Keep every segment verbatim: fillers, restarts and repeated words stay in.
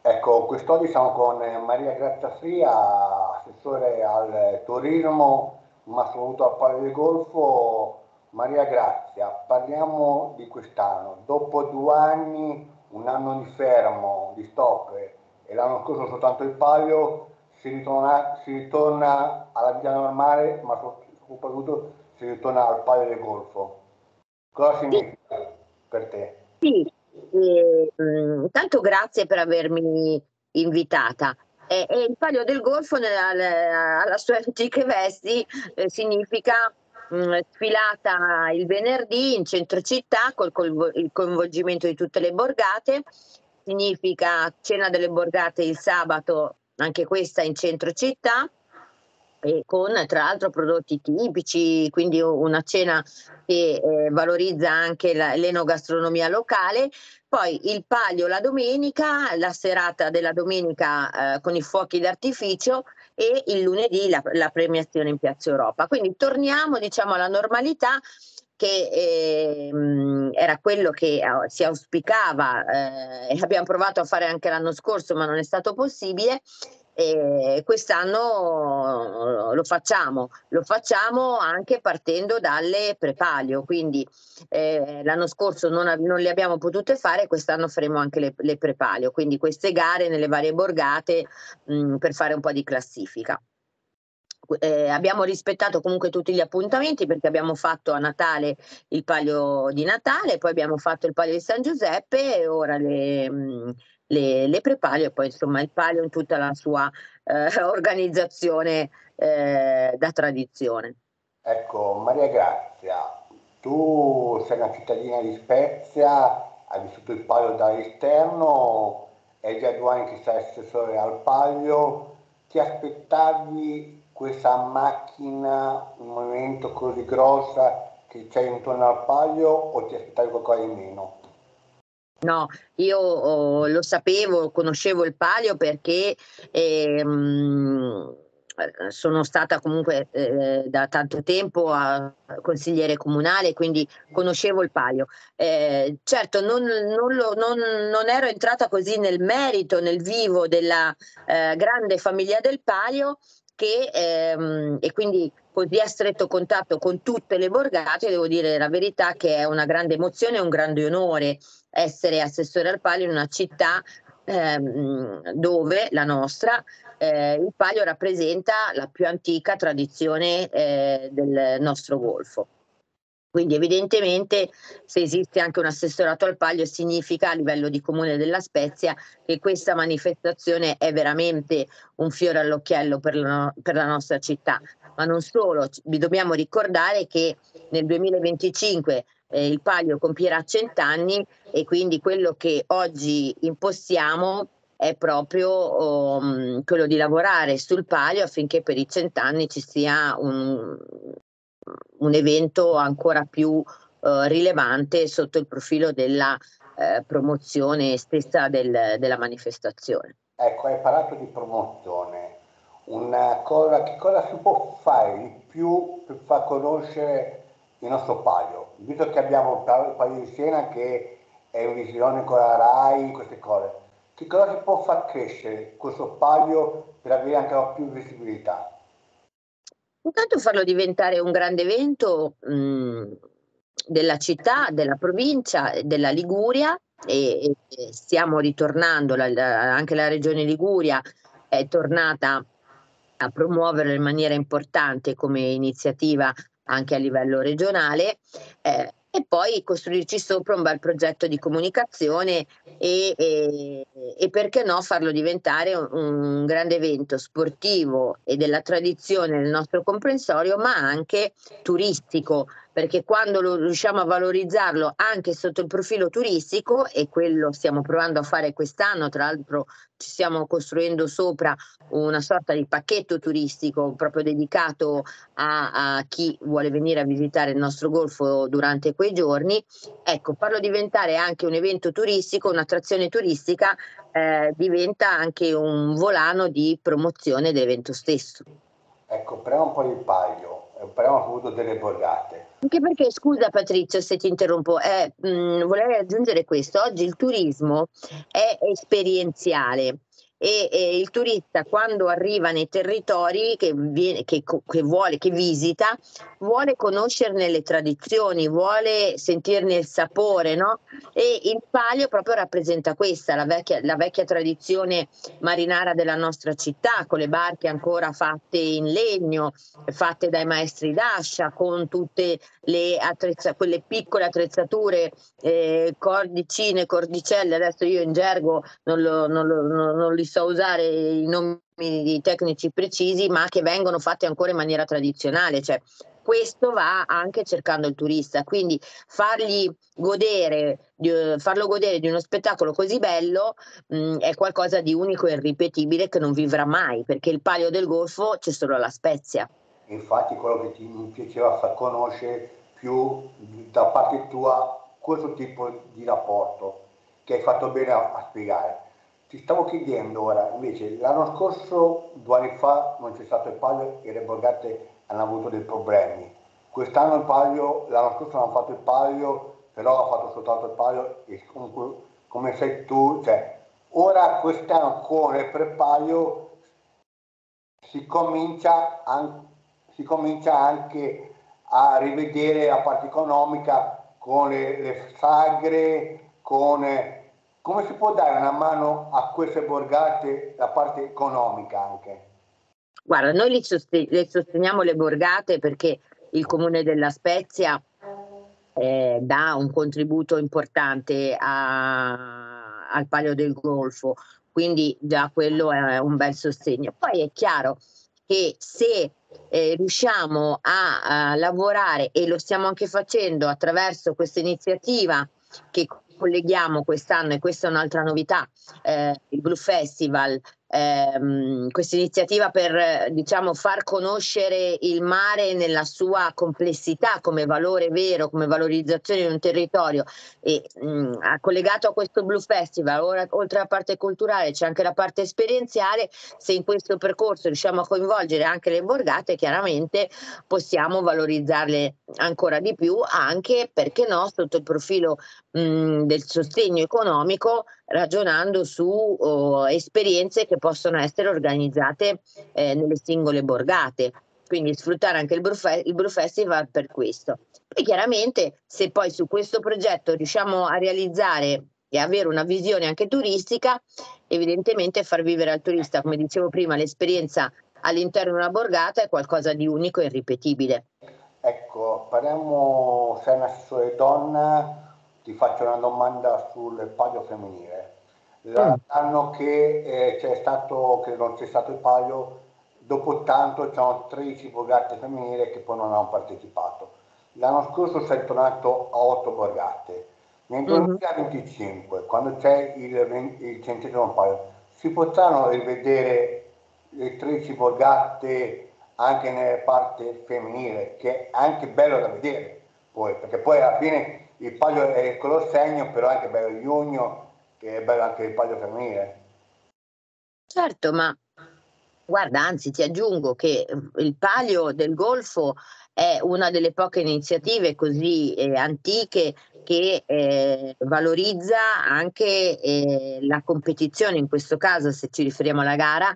Ecco, quest'oggi siamo con eh, Maria Grazia Fria, assessore al turismo, ma soprattutto al Palio del Golfo. Maria Grazia, parliamo di quest'anno. Dopo due anni, un anno di fermo, di stop, eh, e l'anno scorso soltanto il Palio, si ritorna, si ritorna alla vita normale, ma soprattutto si ritorna al Palio del Golfo. Cosa Sì, significa per te? sì. E, mm, intanto grazie per avermi invitata. E, e il Palio del Golfo nella- alla- alla sue antiche vesti eh, significa mm, sfilata il venerdì in centro città col, col- il coinvolgimento di tutte le borgate, significa cena delle borgate il sabato, anche questa in centro città, e con tra l'altro prodotti tipici, quindi una cena che eh, valorizza anche la- l'enogastronomia locale. Poi il Palio la domenica, la serata della domenica eh, con i fuochi d'artificio, e il lunedì la, la premiazione in Piazza Europa. Quindi torniamo, diciamo, alla normalità che ehm, era quello che eh, si auspicava eh, e abbiamo provato a fare anche l'anno scorso, ma non è stato possibile. E quest'anno lo facciamo, lo facciamo anche partendo dalle prepalio, quindi eh, l'anno scorso non, non le abbiamo potute fare, quest'anno faremo anche le, le prepalio, quindi queste gare nelle varie borgate mh, per fare un po' di classifica. Eh, abbiamo rispettato comunque tutti gli appuntamenti, perché abbiamo fatto a Natale il Palio di Natale, poi abbiamo fatto il Palio di San Giuseppe e ora le, mh, le, le prepalio, e poi insomma il Palio in tutta la sua eh, organizzazione eh, da tradizione. Ecco, Maria Grazia, tu sei una cittadina di Spezia, hai vissuto il Palio dall'esterno, è già due anni che sei assessore al Palio, ti aspettavi questa macchina, un movimento così grossa che c'è intorno al Palio o ti aspettavi qualcosa di meno? No, io oh, lo sapevo, conoscevo il Palio perché ehm, sono stata comunque eh, da tanto tempo a consigliere comunale, quindi conoscevo il Palio. Eh, certo, non, non lo- non- non ero entrata così nel merito, nel vivo della eh, grande famiglia del Palio, che, ehm, e quindi così a stretto contatto con tutte le borgate, devo dire la verità che è una grande emozione e un grande onore essere assessore al Palio in una città ehm, dove la nostra, eh, il Palio rappresenta la più antica tradizione eh, del nostro golfo. Quindi evidentemente, se esiste anche un assessorato al Palio, significa a livello di Comune della Spezia che questa manifestazione è veramente un fiore all'occhiello per la, per la nostra città. Ma non solo, vi dobbiamo ricordare che nel duemilaventicinque eh, il Palio compierà cent'anni, e quindi quello che oggi impostiamo è proprio um, quello di lavorare sul Palio affinché per i cent'anni ci sia un, un evento ancora più eh, rilevante sotto il profilo della eh, promozione stessa del- della manifestazione. Ecco, hai parlato di promozione. Una cosa, che cosa si può fare di più per far conoscere il nostro Palio? Visto che abbiamo il Pa- il Palio di Siena che è in visione con la RAI, queste cose, che cosa si può far crescere questo Palio per avere anche una più visibilità? Intanto farlo diventare un grande evento mh, della città, della provincia, della Liguria, e, e stiamo ritornando, la- la- anche la regione Liguria è tornata a promuoverlo in maniera importante come iniziativa anche a livello regionale, eh, e poi costruirci sopra un bel progetto di comunicazione e, e- e perché no farlo diventare un, un grande evento sportivo e della tradizione del nostro comprensorio, ma anche turistico, perché quando lo riusciamo a valorizzarlo anche sotto il profilo turistico, e quello stiamo provando a fare quest'anno, tra l'altro ci stiamo costruendo sopra una sorta di pacchetto turistico proprio dedicato a, a chi vuole venire a visitare il nostro golfo durante quei giorni. Ecco, farlo diventare anche un evento turistico, un'attrazione turistica, eh, diventa anche un volano di promozione dell'evento stesso. Ecco, parliamo un po' di Palio, eh, parliamo appunto delle borgate. Anche perché, scusa Patrizio se ti interrompo, eh, mh, volevo aggiungere questo, oggi il turismo è esperienziale e, e il turista quando arriva nei territori che, viene, che, che vuole, che visita, vuole conoscerne le tradizioni, vuole sentirne il sapore, no? E il palio proprio rappresenta questa, la vecchia, la vecchia tradizione marinara della nostra città, con le barche ancora fatte in legno, fatte dai maestri d'ascia, con tutte le attrezza- quelle piccole attrezzature, eh, cordicine, cordicelle, adesso io in gergo non, lo, non, lo, non, non li so usare i nomi di tecnici precisi, ma che vengono fatte ancora in maniera tradizionale, cioè questo va anche cercando il turista, quindi fargli godere, di, farlo godere di uno spettacolo così bello mh, è qualcosa di unico e irripetibile che non vivrà mai, perché il Palio del Golfo c'è solo la Spezia. Infatti quello che ti, mi piaceva far conoscere più da parte tua questo tipo di rapporto che hai fatto bene a, a spiegare. Ti stavo chiedendo ora, invece, l'anno scorso, due anni fa, non c'è stato il Palio e le borgate hanno avuto dei problemi. Quest'anno il Palio, l'anno scorso hanno fatto il Palio, però ha fatto soltanto il Palio e comunque, come sai tu, cioè, ora quest'anno con il pre-Palio si comincia, an- si comincia anche a rivedere la parte economica con le, le sagre, con eh, come si può dare una mano a queste borgate, la parte economica anche. Guarda, noi li soste- le sosteniamo le borgate perché il Comune della Spezia eh, dà un contributo importante a- al Palio del Golfo, quindi già quello è un bel sostegno. Poi è chiaro che se eh, riusciamo a, a lavorare, e lo stiamo anche facendo attraverso questa iniziativa che colleghiamo quest'anno, e questa è un'altra novità, eh, il Blue Festival, ehm, questa iniziativa per diciamo far conoscere il mare nella sua complessità come valore vero, come valorizzazione di un territorio, e mh, ha collegato a questo Blue Festival, ora, oltre alla parte culturale c'è anche la parte esperienziale. Se in questo percorso riusciamo a coinvolgere anche le borgate, chiaramente possiamo valorizzarle ancora di più, anche perché no, sotto il profilo mh, del sostegno economico, ragionando su oh, esperienze che possono essere organizzate eh, nelle singole borgate. Quindi sfruttare anche il Brew, Fe- il Brew Festival per questo. Poi chiaramente se poi su questo progetto riusciamo a realizzare e avere una visione anche turistica, evidentemente far vivere al turista, come dicevo prima, l'esperienza all'interno di una borgata è qualcosa di unico e irripetibile. Ecco, parliamo, sei una assessore donna, ti faccio una domanda sul palio femminile. Mm. L'anno che eh, c'è stato, che non c'è stato il palio, dopo tanto c'erano tredici borgate femminili che poi non hanno partecipato. L'anno scorso sei tornato a otto borgate. Nel Mhm. duemilaventicinque, quando c'è il, il centesimo palio, si potranno rivedere le tredici borgate anche nella parte femminile, che è anche bello da vedere, poi, perché poi alla fine il palio è il color segno, però è anche bello il giugno, che è bello anche il palio femminile. Certo, ma guarda, anzi ti aggiungo che il Palio del Golfo è una delle poche iniziative così eh, antiche che eh, valorizza anche eh, la competizione, in questo caso se ci riferiamo alla gara,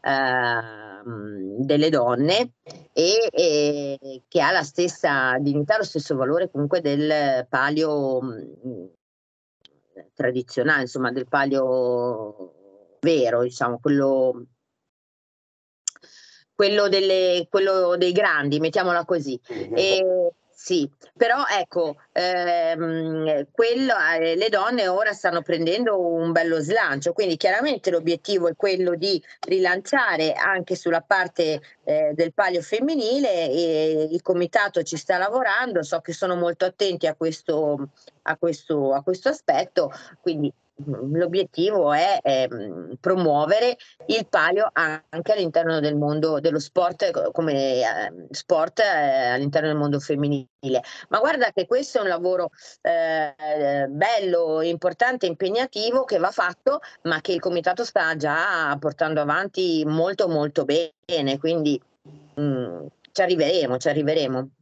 ehm, delle donne, e, e che ha la stessa dignità, lo stesso valore comunque del palio mh, tradizionale, insomma del palio vero, diciamo, quello quello, delle, quello dei grandi, mettiamola così. Sì, E, sì, però ecco, ehm, quello, eh, le donne ora stanno prendendo un bello slancio, quindi chiaramente l'obiettivo è quello di rilanciare anche sulla parte eh, del palio femminile, e il comitato ci sta lavorando, so che sono molto attenti a questo, a questo, a questo aspetto, quindi mh, l'obiettivo è ehm, promuovere il palio anche all'interno del mondo dello sport, eh, come eh, sport eh, all'interno del mondo femminile. Ma guarda che questo è un lavoro eh, bello, importante, impegnativo, che va fatto, ma che il comitato sta già portando avanti molto molto bene, quindi mh, ci arriveremo, ci arriveremo.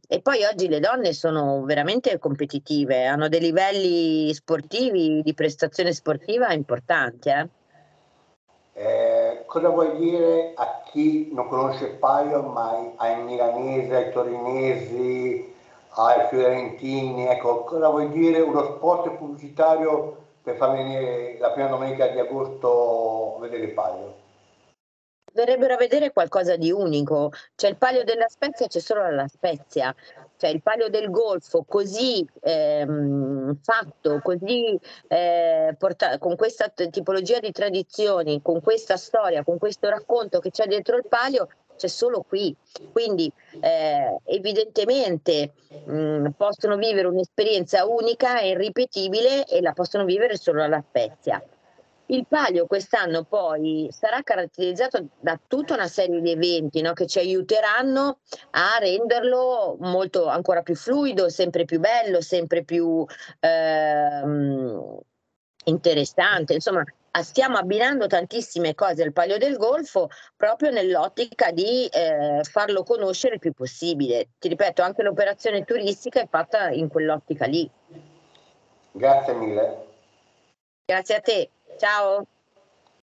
E poi oggi le donne sono veramente competitive, hanno dei livelli sportivi, di prestazione sportiva importanti. Eh? Eh, cosa vuoi dire a chi non conosce il palio, ma ai milanesi, ai torinesi, ai fiorentini? Ecco, cosa vuoi dire uno sport pubblicitario per far venire la prima domenica di agosto a vedere il palio? Verrebbero a vedere qualcosa di unico, cioè il Palio della Spezia c'è solo alla Spezia, cioè il Palio del Golfo così ehm, fatto, così eh, porta- con questa t- tipologia di tradizioni, con questa storia, con questo racconto che c'è dietro il Palio, c'è solo qui. Quindi eh, evidentemente mh, possono vivere un'esperienza unica e irripetibile e la possono vivere solo alla Spezia. Il Palio quest'anno poi sarà caratterizzato da tutta una serie di eventi, no, che ci aiuteranno a renderlo molto ancora più fluido, sempre più bello, sempre più ehm, interessante. Insomma, a- stiamo abbinando tantissime cose al Palio del Golfo proprio nell'ottica di eh, farlo conoscere il più possibile. Ti ripeto, anche l'operazione turistica è fatta in quell'ottica lì. Grazie mille. Grazie a te. Ciao.